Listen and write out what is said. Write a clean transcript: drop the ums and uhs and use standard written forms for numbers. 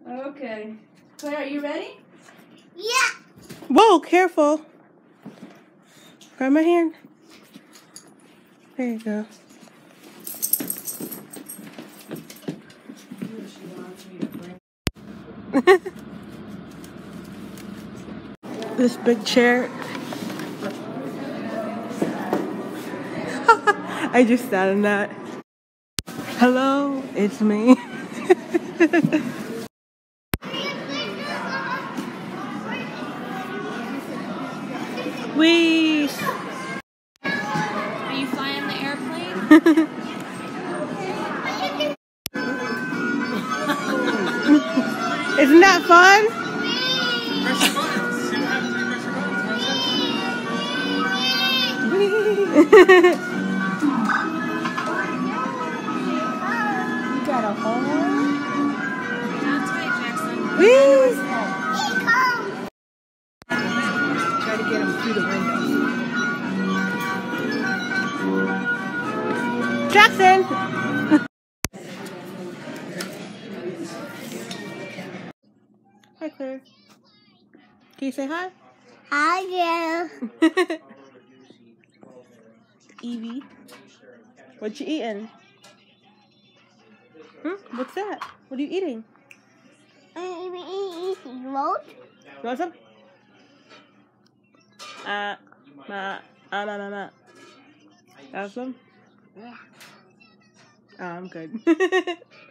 Okay. Claire, are you ready? Yeah. Whoa, careful. Grab my hand. There you go. This big chair. I just sat in that. Hello, it's me. Wee! Are you flying the airplane? Isn't that fun? You got a hole? Not tight, Jackson. Wee! Try to get him through the window. Jackson! Hi, Claire. Can you say hi? Hi, yeah. Evie. What you eating? What's that? What are you eating? I'm eating road. You want some? Have some? Yeah. Oh, I'm good.